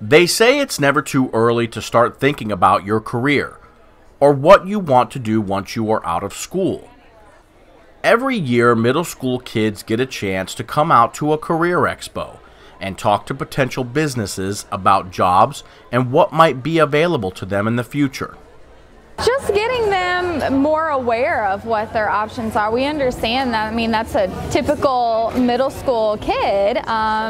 They say it's never too early to start thinking about your career or what you want to do once you are out of school. Every year, middle school kids get a chance to come out to a career expo and talk to potential businesses about jobs and what might be available to them in the future. Just getting them more aware of what their options are. We understand that, that's a typical middle school kid,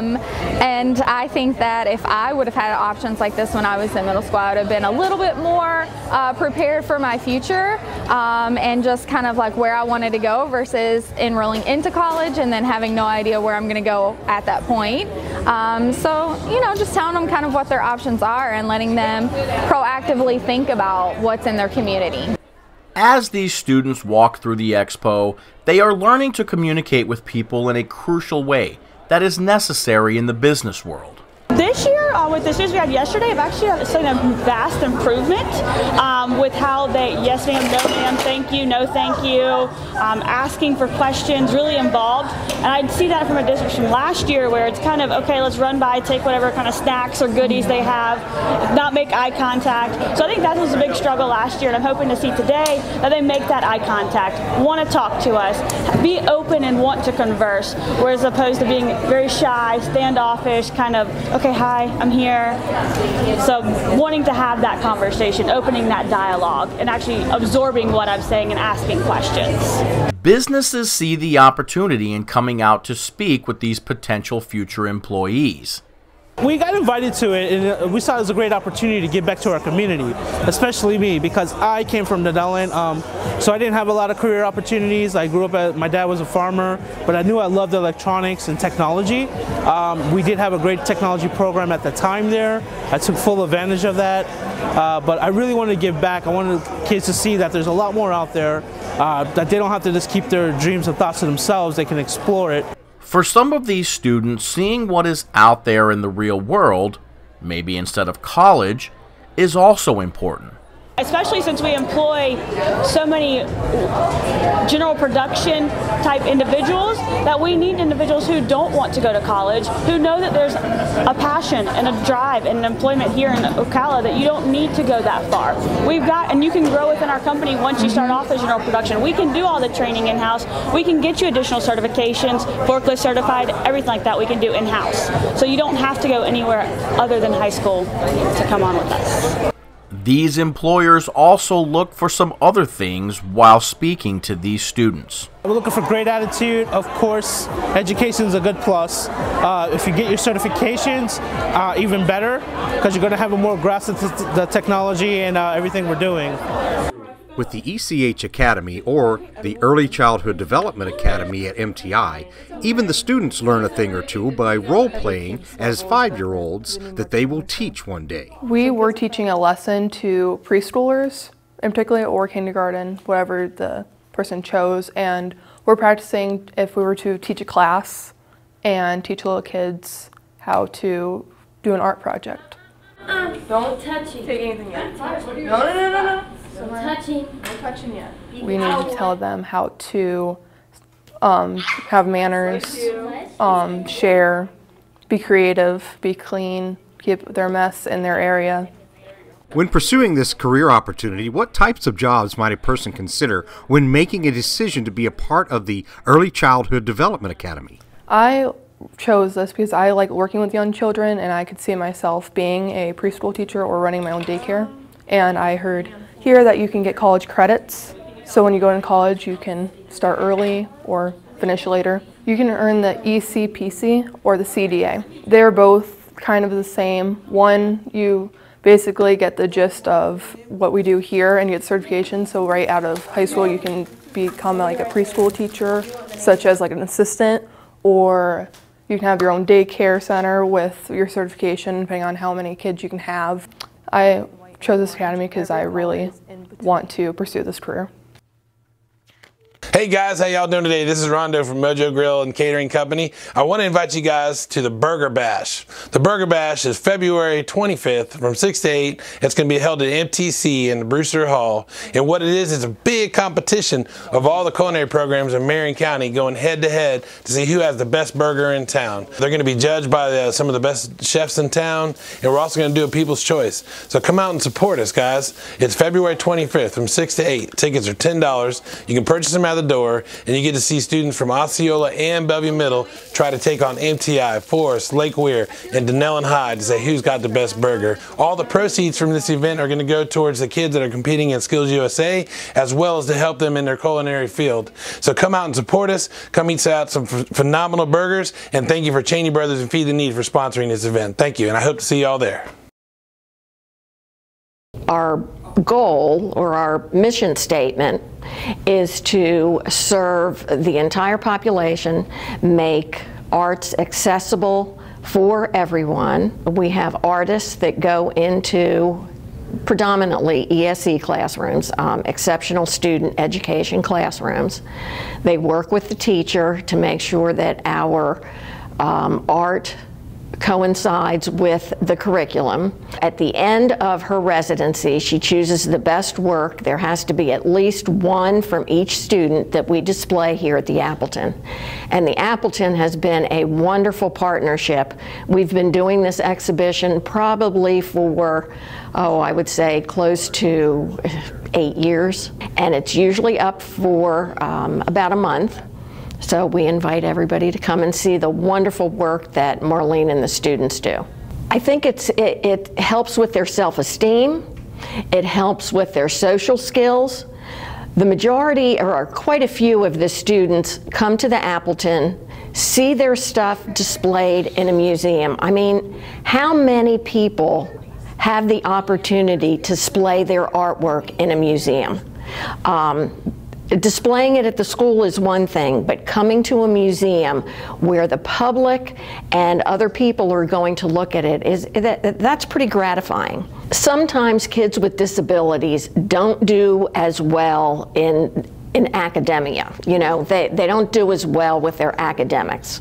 and I think that if I would have had options like this when I was in middle school, I would have been a little bit more prepared for my future, and just kind of like where I wanted to go versus enrolling into college and then having no idea where I'm going to go at that point. So, just telling them kind of what their options are and letting them proactively think about what's in their community. As these students walk through the expo, they are learning to communicate with people in a crucial way that is necessary in the business world. This year, with the students we had yesterday, I've actually seen a vast improvement with how they, yes ma'am, no ma'am, thank you, no thank you, asking for questions, really involved. And I'd see that from a district from last year where it's kind of, okay, let's run by, take whatever kind of snacks or goodies they have, not make eye contact. So I think that was a big struggle last year, and I'm hoping to see today that they make that eye contact, want to talk to us, be open and want to converse, whereas opposed to being very shy, standoffish, kind of, okay, hi, I'm here. So wanting to have that conversation, opening that dialogue, and actually absorbing what I'm saying and asking questions. Businesses see the opportunity in coming out to speak with these potential future employees. We got invited to it, and we saw it as a great opportunity to give back to our community, especially me, because I came from the Delaware, so I didn't have a lot of career opportunities. I grew up, my dad was a farmer, but I knew I loved electronics and technology. We did have a great technology program at the time there. I took full advantage of that, but I really wanted to give back. I wanted kids to see that there's a lot more out there, that they don't have to just keep their dreams and thoughts to themselves. They can explore it. For some of these students, seeing what is out there in the real world, maybe instead of college, is also important. Especially since we employ so many general production type individuals, that we need individuals who don't want to go to college, who know that there's a passion and a drive and an employment here in Ocala that you don't need to go that far. We've got, and you can grow within our company once you start off as general production. We can do all the training in-house. We can get you additional certifications, forklift certified, everything like that we can do in-house. So you don't have to go anywhere other than high school to come on with us. These employers also look for some other things while speaking to these students. We're looking for great attitude, of course. Education is a good plus. If you get your certifications, even better, because you're going to have a more grasp of the technology and everything we're doing. With the ECH Academy, or the Early Childhood Development Academy at MTI, even the students learn a thing or two by role-playing as 5-year-olds that they will teach one day. We were teaching a lesson to preschoolers, in particular, or kindergarten, whatever the person chose, and we're practicing if we were to teach a class and teach little kids how to do an art project. Don't touch it. Take anything yet. No. No touching. No touching yet. We need to tell them how to have manners, share, be creative, be clean, keep their mess in their area. When pursuing this career opportunity, what types of jobs might a person consider when making a decision to be a part of the Early Childhood Development Academy? I chose this because I like working with young children, and I could see myself being a preschool teacher or running my own daycare. And I heard here that you can get college credits, so when you go in college you can start early or finish later. You can earn the ECPC or the CDA. They're both kind of the same. One, you basically get the gist of what we do here and you get certification, so right out of high school you can become like a preschool teacher, such as like an assistant, or you can have your own daycare center with your certification depending on how many kids you can have. I chose this academy because I really want to pursue this career. Hey guys, how y'all doing today? This is Rondo from Mojo Grill and Catering Company. I want to invite you guys to the Burger Bash. The Burger Bash is February 25th from 6 to 8. It's going to be held at MTC in the Brewster Hall. And what it is a big competition of all the culinary programs in Marion County going head to head to see who has the best burger in town. They're going to be judged by some of the best chefs in town, and we're also going to do a People's Choice. So come out and support us, guys. It's February 25th from 6 to 8. Tickets are $10. You can purchase them out the door, and you get to see students from Osceola and Bellevue Middle try to take on MTI, Forest, Lake Weir, and Denellen High to say who's got the best burger. All the proceeds from this event are going to go towards the kids that are competing in Skills USA, as well as to help them in their culinary field. So come out and support us. Come eat out some phenomenal burgers, and thank you for Cheney Brothers and Feed the Need for sponsoring this event. Thank you, and I hope to see y'all there. Our goal, or our mission statement, is to serve the entire population, make arts accessible for everyone. We have artists that go into predominantly ESE classrooms, exceptional student education classrooms. They work with the teacher to make sure that our art coincides with the curriculum. At the end of her residency, she chooses the best work. There has to be at least one from each student that we display here at the Appleton. And the Appleton has been a wonderful partnership. We've been doing this exhibition probably for, I would say close to 8 years. And it's usually up for about a month. So we invite everybody to come and see the wonderful work that Marlene and the students do. I think it helps with their self-esteem. It helps with their social skills. The majority, or quite a few of the students, come to the Appleton, see their stuff displayed in a museum. I mean, how many people have the opportunity to display their artwork in a museum? Displaying it at the school is one thing, but coming to a museum where the public and other people are going to look at it, that's pretty gratifying. Sometimes kids with disabilities don't do as well in academia. You know, they don't do as well with their academics.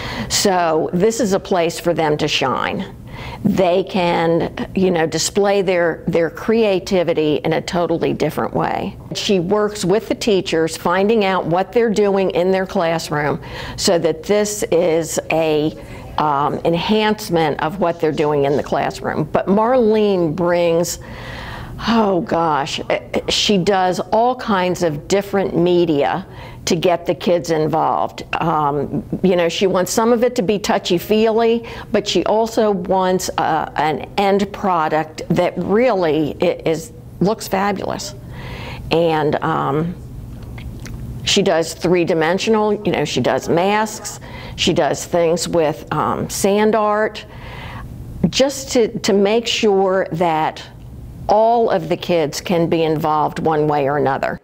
So this is a place for them to shine. They can, you know, display their creativity in a totally different way. She works with the teachers, finding out what they're doing in their classroom so that this is a enhancement of what they're doing in the classroom. But Marlene brings, oh gosh, she does all kinds of different media to get the kids involved. You know, she wants some of it to be touchy-feely, but she also wants an end product that really looks fabulous. And she does three-dimensional, you know, she does masks, she does things with sand art, just to make sure that all of the kids can be involved one way or another.